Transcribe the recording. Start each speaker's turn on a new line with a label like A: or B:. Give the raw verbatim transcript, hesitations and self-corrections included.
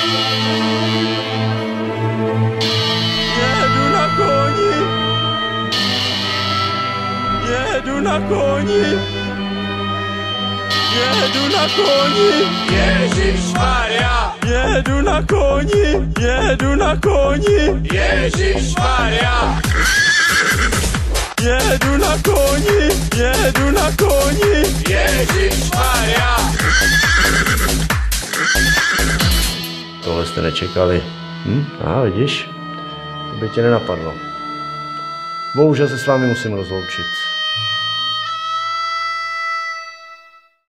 A: Jedu na koni. Jedu na koni. Jedu na koni.
B: Ježišmarja,
A: Jedu na koni. Jedu na koni.
B: Ježišmarja,
A: Jedu na koni. Jedu na koni.
B: Ježišmarja.
C: Tohle jste nečekali. Hm? A vidíš, to by tě nenapadlo. Bohužel se s vámi musím rozloučit.